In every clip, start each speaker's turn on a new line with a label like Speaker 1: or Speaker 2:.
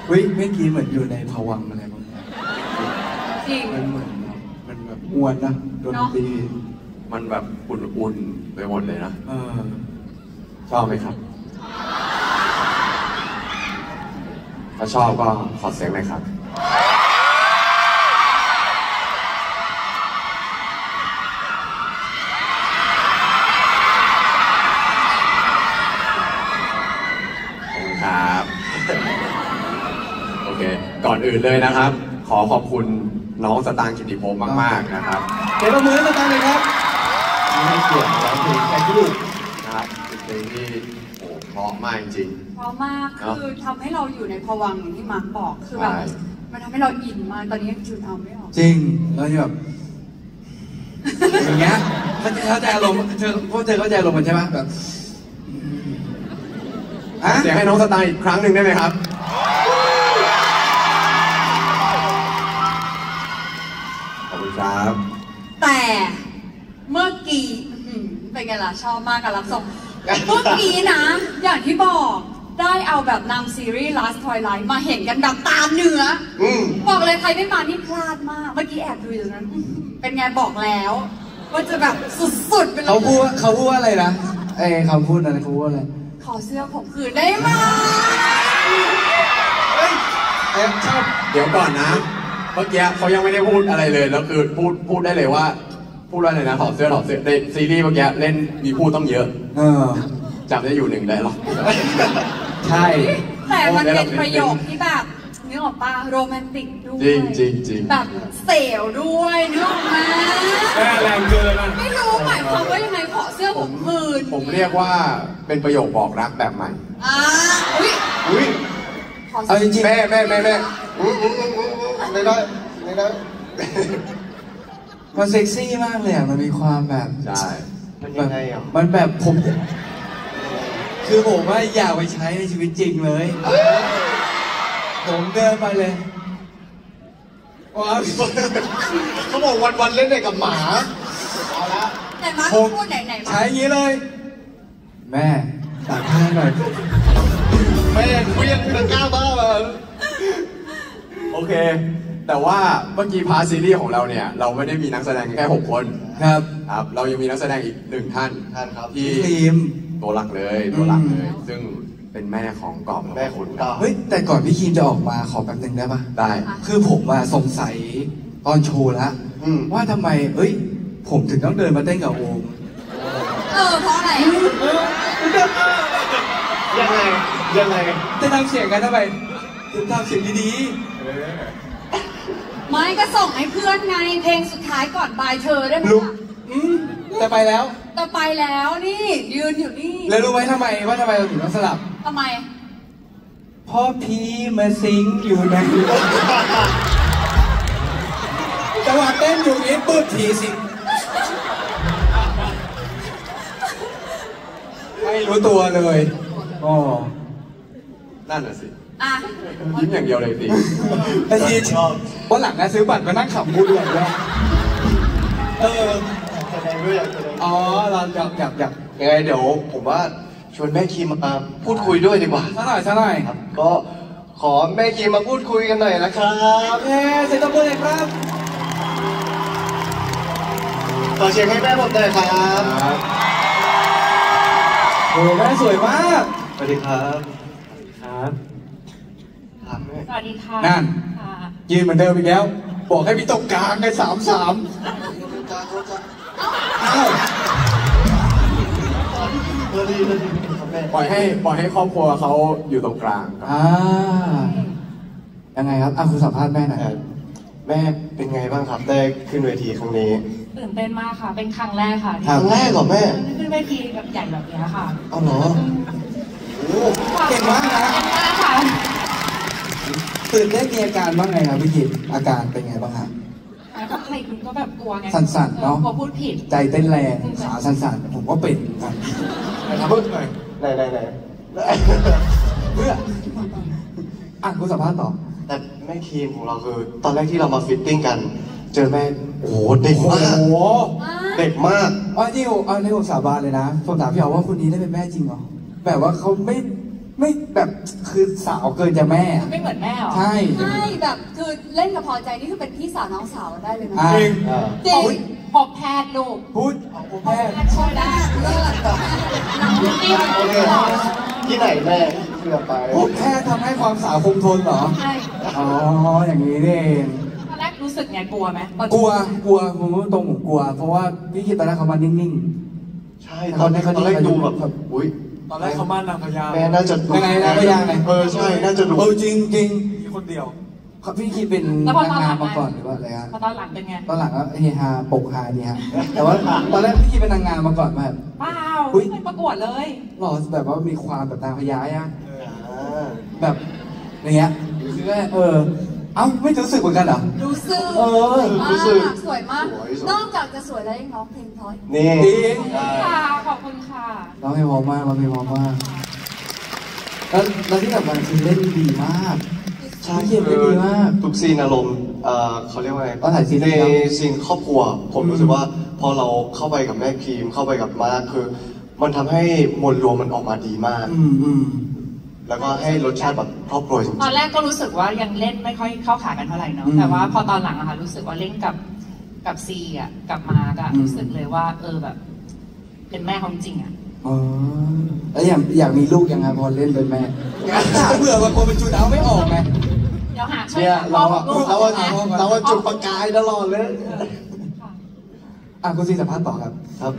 Speaker 1: เฮ้ยเมื่อกี้เหมือนอยู่ในภวังค์อะไรบางอย่าง
Speaker 2: จริง
Speaker 1: มันเหมือนมันแบบมวนนะดนตรี
Speaker 3: มันแบบอุ่นๆไปหมดเลยนะชอบไหมครับถ้าชอบก็ขอเสียงหน่อยครับครับโอเคก่อนอื่นเลยนะครับ ขอบคุณน้องสตางค์กิติพงศ์มากๆนะครับ
Speaker 1: เดี๋ยวเรามือสตางค์เลยครับให้เกียรติร้องเพลงแค่ลูก
Speaker 3: นะครับเป็นเพลงที่โอ้เพราะมากจริง
Speaker 2: เพราะมากคือทำให้เราอยู่ในภวังค์อย่างที่มาร์คบอกคือแบบมันทำให้เราอินมากตอนนี้ยังจุดเอาไม่ออก
Speaker 1: จริงแล้วแบบอย่างเงี้ยเข้าใจอารมณ์เธอเข้าใจอารมณ์มันใช่ไหมแบบ
Speaker 3: เสียงให้น้องสตางค์อีกครั้งหนึ่งได้ไหมครับขอบคุณครับ
Speaker 2: แต่เมื่อกี้เป็นไงล่ะชอบมากกับรับส่งเมื่อกี้นะอย่างที่บอกได้เอาแบบนำซีรีส์ Last Twilight มาเห็นกันแบบตามเนื้อบอกเลยใครไม่มานี่พลาดมากเมื่อกี้แอบดูอยู่นั้นเป็นไงบอกแล้วว่าจะแบบสุดๆไปเลย
Speaker 1: เขาพูดว่าอะไรนะคำพูดอะไรเขาพูดอะไร
Speaker 2: ขอเสื้อผมคืนได้ไหม
Speaker 3: ชอบเดี๋ยวก่อนนะเมื่อกี้เขายังไม่ได้พูดอะไรเลยแล้วคือพูดได้เลยว่าพูดว่าอะไรนะถอดเสื้อในซีรีส์เมื่อกี้เล่นมีพูดต้องเยอะจำได้อยู่หนึ่งได้หรอ
Speaker 1: ใช่
Speaker 2: แต่มันเป็นประโยคที่แบบนึกออกป่ะโรแมนติกด้วย
Speaker 3: จริง
Speaker 2: แบบเสียวด้วยนึกออกมา
Speaker 3: แรงเกิน
Speaker 2: ไม่รู้หมายความว่ายังไงขอเสื้อผมคืน
Speaker 3: ผมเรียกว่าเป็นประโยคบอกรักแบบใหม่อุ้ย
Speaker 1: เอาจริง
Speaker 3: แม่ไม่ได้
Speaker 1: มันเซ็กซี่มากเลยอ่ะมันมีความแบบ
Speaker 3: ใช่
Speaker 1: มันยังไงอ่ะมันแบบผมคือผมว่าอยากไปใช้ในชีวิตจริงเลยผมเดินไปเลย
Speaker 3: ว้าวเขาบอกวันเล่นเด็กกับหมา
Speaker 2: เอาละแต่มาพูดไหน
Speaker 1: ใช้อย่างนี้เลยแม่ตัดผ้าหน่อย
Speaker 3: แม่คุยยังกล้าบ้าเลยโอเคแต่ว่าเมื่อกี้พาร์ทซีรีส์ของเราเนี่ยเราไม่ได้มีนักแสดงแค่6คน
Speaker 1: ครับ
Speaker 3: เรายังมีนักแสดงอีก1ท่าน
Speaker 1: ครับ
Speaker 3: ที่
Speaker 1: ทีม
Speaker 3: ตัวหลักเลยซึ่งเป็นแม่ของกอบแม่คุณ
Speaker 1: เฮ้ยแต่ก่อนพี่คีมจะออกมาขอแป๊บนึงได้ปะ
Speaker 3: ได้
Speaker 1: คือผมสงสัยตอนโชว์แล้วว่าทำไมผมถึงต้องเดินมาเต้นกับโอม
Speaker 2: เพราะอะไร
Speaker 3: ยังไง
Speaker 1: จะทำเสียงกันทำไมถึงทำเสียงดี
Speaker 2: ไม่ก็ส่งให้เพื่อนไงเพลงสุดท้ายก่อนบายเธอได้ไหม
Speaker 1: แต่ไปแล้ว
Speaker 2: นี่ยืนอยู่นี่
Speaker 1: แล้วรู้ไหมทำไมเราถึงต้องสลับ
Speaker 2: ทำไม
Speaker 1: พ่อพี่มาซิงอยู่ในจังหวะเต้นอยู่นี้ปุ๊บผีสิงไม่รู้ตัวเลยอ๋อ
Speaker 3: นั่นน่ะสิยิ้มอย่างเดียวเลยสิ
Speaker 1: ไอ้ทีชอบวันหลังนะซื้อบัตรมานั่งขับบูธเลยด้วยอ๋อเราอยาก
Speaker 4: ยังไงเดี๋ยวผมว่าชวนแม่คีมมาพูดคุยด้วยดีกว่า
Speaker 1: สักหน่อย
Speaker 4: ครับก็ขอแม่คีมมาพูดคุยกันหน่อยนะครับ
Speaker 1: เสียงตบมือเลยครับ
Speaker 4: ขอเสียงให้แม่ผมหน่อยครับ
Speaker 1: โอ้แม่สวยมาก
Speaker 4: สวัสดีครับ
Speaker 2: สวัสดีค่ะ
Speaker 1: นั่นยืนเหมือนเดิมอีกแล้วบอกให้พี่ตรงกลางให้3
Speaker 3: ปล่อยให้ครอบครัวเขาอยู่ตรงกลาง
Speaker 1: ยังไงครับคุณสัมภาษณ์แม่หน่อย
Speaker 4: แม่เป็นไงบ้างครับได้ขึ้นเวทีครั้งนี้
Speaker 2: ตื่นเต้นมากค่ะเป็นครั้งแรกค่ะ
Speaker 4: ครั้งแรกเหรอแม่
Speaker 2: ขึ้นเวทีแบบใหญ่แบบนี้ค่ะ
Speaker 4: อ๋อเหรอ
Speaker 1: เก่งมากนะ
Speaker 2: ค่ะ
Speaker 1: ตื่นเต้นมีอาการบ้างไงครับพี่กิตอาการเป็นไงบ้างฮะ
Speaker 2: ก็ใครคุณก็แบบกลัวไง
Speaker 1: สั่นๆเนาะ
Speaker 2: กลัวพูดผิด
Speaker 1: ใจเต้นแรงขาสั่นๆผมก็เป็นครับ
Speaker 4: เพิ่งหน่อยไหน
Speaker 1: เพื่อคุณสัมภาษณ์ต่อ
Speaker 4: แต่แม่คีมของเราคือตอนแรกที่เรามาฟิตติ้งกันเจอแม่โอ้โหเด็กมากเด็กมาก
Speaker 1: ที่ผมสาบานเลยนะผมถามพี่อ๋อว่าคนนี้ได้เป็นแม่จริงเหรอแบบว่าเขาไม่ไม่แบบคือสาวเกินจะแม่อะ
Speaker 5: ไม่เหมือนแม่หรอ
Speaker 1: ใช่
Speaker 2: ใช่แบบคือเล่นกับพอใจนี่คือเป็นพี่สาวน้องสาวได้เลยนะ
Speaker 1: อ่ะ
Speaker 2: จริง
Speaker 5: พบแพทย์ลูก
Speaker 1: พูดเอาผมแม่
Speaker 5: แพทย์ช่วยได้
Speaker 2: เลิศ
Speaker 5: นี่มัน
Speaker 4: โอเคที่ไหนแม่เพื่อไป
Speaker 1: ผมแค่ทำให้ความสาวคงทนเหรอ
Speaker 5: ใช่
Speaker 1: อ๋ออย่างนี้นี่เอง
Speaker 5: ตอนแรกรู้สึกไงกลัวไหม
Speaker 1: กลัวผมพูดตรงผมกลัว เพราะว่าพี่คิดตอนแรกเขามานิ่ง
Speaker 4: ใช่ตอนแรกดูแบบอุ้ย
Speaker 6: ตอนแรกเขามานางพญา
Speaker 4: แม่น่าจะดุ
Speaker 1: ยังไงนะพยางไง
Speaker 4: ใช่น่าจะดุ
Speaker 1: จริงจริง
Speaker 6: มีคนเดียว
Speaker 1: เขาพี่คิดเป็นนางงามมาก่อนหรือว่าอะไรฮะ
Speaker 5: พอตอนหลังเป็นไง
Speaker 1: ตอนหลังก็เฮฮาปกฮาดีฮะแต่ว่าตอนแรกพี่คิดเป็นนางงามมาก่อนแบบ
Speaker 5: เปล่า
Speaker 1: อุ๊ย
Speaker 5: ไม่ประกวดเลย
Speaker 1: หล่อแบบว่ามีความแบบนางพญาอะ
Speaker 4: อ่า
Speaker 1: แบบอย่างเงี้ยคือก็เอ้าไม่รู้สึกเหมือนกันเหรอ
Speaker 2: รู้สึก
Speaker 4: รู้สึก
Speaker 2: สวยมาก นอกจากจะสวยแล้วยังร้องเพลงเพราะ
Speaker 4: นี่
Speaker 1: จริง
Speaker 5: ค่ะขอบคุณค่ะ
Speaker 1: ร้องเพลงเพอมากร้องเพลงเพอมากแล้วที่แบบมันคือเล่นดีมาก
Speaker 4: ใช่
Speaker 1: พี่เขียนได้ดีมาก
Speaker 4: ทุกซีนอารมณ์เขาเรียกว่าไง
Speaker 1: ตอนถ่ายซีน
Speaker 4: ใน
Speaker 1: ครับ
Speaker 4: ซีนครอบครัว ผมรู้สึกว่าพอเราเข้าไปกับแม่พิมพ์เข้าไปกับมาร์คคือ มันทำให้มวลรวมมันออกมาดีมาก
Speaker 1: อืม
Speaker 4: แล้วก็ให้รสชาติแบบครอบครัวจริง
Speaker 5: ตอนแรกก็รู้สึกว่ายังเล่นไม่ค่อยเข้าขากันเท่าไหร่เนาะ แต่ว่าพอตอนหลังอะค่ะรู้สึกว่าเล่นกับซีอะกับมาร์กอะรู้สึกเลยว่าแบบเป็นแม่ของจริงอะ
Speaker 1: อ๋อแล้วอยากมีลูกยังไงพอเล่นเป็นแม่เผื่อบางคนเป็นจูดเอาไม่ออกไง
Speaker 5: เดี๋ยวหาช่วย
Speaker 1: เนี่ย
Speaker 5: พ่อ
Speaker 1: เรา
Speaker 5: ของลูก
Speaker 4: เราว่าจุดประกายตลอดเลย
Speaker 1: คุณซีสัมภาษณ์ต่อครับ
Speaker 4: ครับ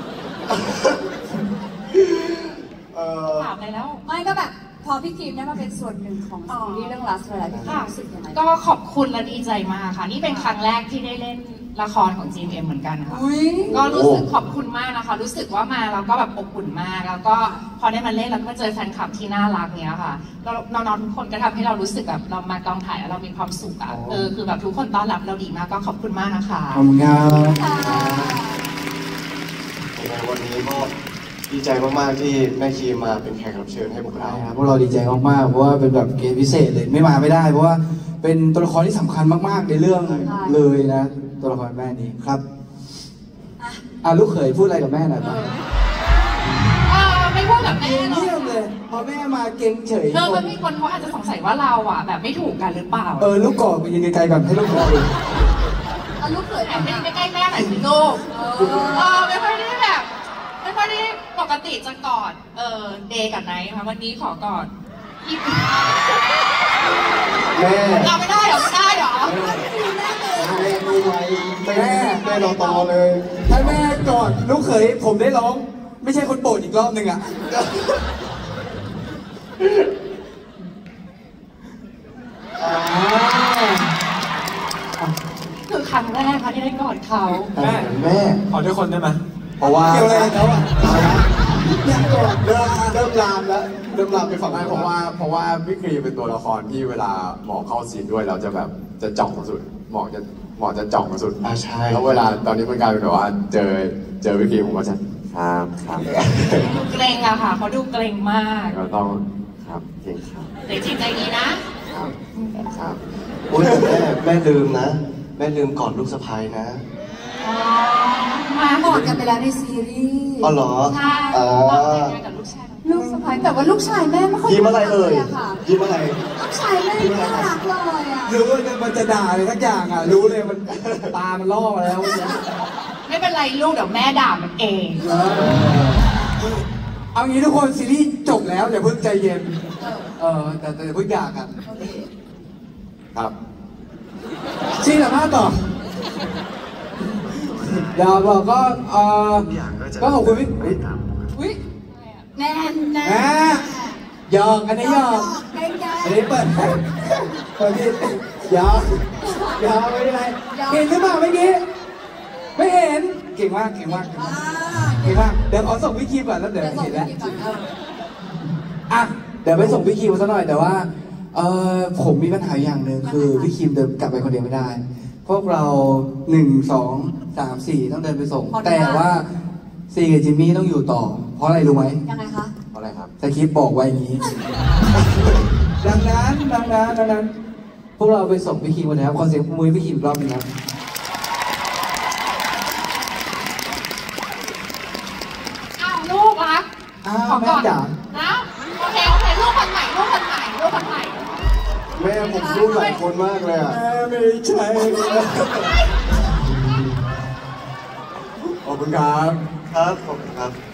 Speaker 5: ถามอะไรแล้ว
Speaker 2: ไม่ก็แบบพอพี่คิมได้มาเป็นส่วนหนึ่งของซีรีส์เรื่อง Last Twilight พี่คิมรู้สึกยังไง
Speaker 5: ก็ขอบคุณและดีใจมากค่ะ นี่เป็นครั้งแรกที่ได้เล่นละครของ GMM เหมือนกันค่ะ
Speaker 2: อุ้ย
Speaker 5: ก็รู้สึกขอบคุณมากนะคะ รู้สึกว่ามาแล้วก็แบบอบอุ่นมาก แล้วก็พอได้มาเล่นแล้วก็เจอแฟนคลับที่น่ารักเนี้ยค่ะแล้วน้องๆทุกคนก็ทำให้เรารู้สึกแบบเรามากองถ่ายแล้วเรามีความสุขอ่ะคือแบบทุกคนต้อนรับเราดีมากก็ขอบคุณมากนะคะ
Speaker 1: ขอบคุณครับ
Speaker 2: ค่ะ
Speaker 4: ยังไงวันนี้ก็ดีใจมากๆที่แม่คีมมาเป็นแขกรับเชิญให้พวกเรา
Speaker 1: พวกเราดีใจมากๆเพราะว่าเป็นแบบเกมพิเศษเลยไม่มาไม่ได้ เพราะว่าเป็นตัวละครที่สำคัญมากๆในเรื่องเลยนะตัวละครแม่นี้ครับลูกเขยพูดอะไรกับแม่หน่อยป่ะ
Speaker 5: ไม่พูดกับแม่หรอก
Speaker 1: เยี่ยมเลยพอแม่มาเก่งเฉย
Speaker 5: มันมีคนเขาอาจจะสงสัยว่าเราอ่ะแบบไม่ถูกกันหรือเปล่า
Speaker 1: ลูกกอกไปยืนไกลๆก่อนให้ลูกกอกดู
Speaker 2: เอาลูกเขย
Speaker 5: แอบไปใกล้ๆแม่หน่อยสิลูกไม่ค่อยได้แบบไม่ค่อยได้ปกติจะกอดเดย์กับไนท์ค่ะวันนี้ขอกอด
Speaker 4: แม่
Speaker 5: เราไม่ได้เหรอไม่ได้เหรอ
Speaker 4: แม่เราโตเลย
Speaker 1: ถ้าแม่กอดลูกเขยผมได้ร้อง ไม่ใช่คนโปรดอีกรอบหนึ่งอ่ะ
Speaker 5: คือครั้งแรกค่ะที่ได้กอดเขา
Speaker 4: แม่
Speaker 6: ขอด้วยคนได้ไหม
Speaker 4: เพราะว่า
Speaker 1: เกี่ยวอะไรกับเขาอ่ะ
Speaker 4: เริ่มลามแล้วเริ่มลามไปฝั่ง
Speaker 3: ไม่
Speaker 4: นั้น
Speaker 3: เพราะว่าพี่ครีมเป็นตัวละครที่เวลาหมอเข้าซีนด้วยเราจะแบบจะจ่องสุดหมอจะจ่องสุด
Speaker 4: ใช่
Speaker 3: แล้วเวลาตอนนี้มันกลายเป็นแบบว่าเจอพี่ครีมผมก็จะครับ
Speaker 5: ดูเกรงอะค่ะเขาดูเกรงมาก
Speaker 3: ก็ต้องครับเก่งครับ
Speaker 5: แต่จริงใจดีนะ
Speaker 3: ครับ
Speaker 4: โอ้ยแต่แม่ลืมนะ แม่ลืมกอดลูกสะใภ้นะ
Speaker 5: มา
Speaker 2: หมดกันไปแล้วในซีรีส์
Speaker 4: อ๋อเหรอ
Speaker 5: ใช่
Speaker 4: อ๋อ
Speaker 5: แต่งงานกับลูกชาย
Speaker 2: ลูกสะใภ้แต่ว่าลูกชายแม่ไม่ค่อย
Speaker 4: ยิ้มอะไรเอ่ย
Speaker 2: น่ารักค่ะ
Speaker 4: ยิ้มอะไร
Speaker 2: ลูกชายแม่ไม่น่ารักเลยอ่ะ
Speaker 1: รู้ว่ามันจะด่าอะไรสักอย่างอ่ะ รู้เลยมันตามันล่อมาแล้ว
Speaker 5: ไม่เป็นไรลูกเดี๋ยวแม่ด่ามันเอง
Speaker 1: เอางี้ทุกคนซีรีส์จบแล้วอย่าเพิ่งใจเย็น แต่อย่าเพิ่งด่ากัน
Speaker 2: โอเค
Speaker 3: ครับ
Speaker 1: ซีสัมภาษณ์ต่อเดี๋ยวบอกก็ก็ขอบคุณพี่
Speaker 2: อุ้ยแน่นแน่
Speaker 1: แหมหยอกอันนี้หยอก
Speaker 2: เก่งใจ
Speaker 1: อันนี้เปิดที่หยอกไม่เป็นไรเห็นหรือเปล่าเมื่อกี้ไม่เห็นเก่งมากเก่งมากเก่งมากเก่งมากเดี๋ยวขอส่งพี่คิมก่อนแล้วเดี๋ยว
Speaker 2: เดี๋ยวส่ง
Speaker 1: เห็นแล้ว
Speaker 2: พี่ก่อน
Speaker 1: อ่ะเดี๋ยวไปส่งพี่คิมซะหน่อยแต่ว่าผมมีปัญหาอย่างหนึ่งคือพี่คิมเดินกลับไปคนเดียวไม่ได้ พวกเรา1 2 3 4ต้องเดินไปส่ง แต่ว่าซีกับจิมมี่ต้องอยู่ต่อ เพราะอะไรรู้ไหม
Speaker 2: ยังไงคะ
Speaker 3: เพราะอะไรครับ
Speaker 1: สคริปต์บอกไว้อย่างนี้ ดังนั้นพวกเราไปส่งพี่คิมกันนะครับขอเสียงปรบมือให้พี่คิมอีกรอบหนึงครับ
Speaker 5: อ้าวลูกรัก
Speaker 1: อ้าว
Speaker 5: ขอ
Speaker 1: แม่
Speaker 5: ก่อน
Speaker 1: จ๋า
Speaker 5: นะโอเคลูก
Speaker 4: แม่ผมรู้หลายคนมากเลยอ่ะ
Speaker 3: ไม่ใช่ขอบคุณครับ
Speaker 4: ครับผมครับ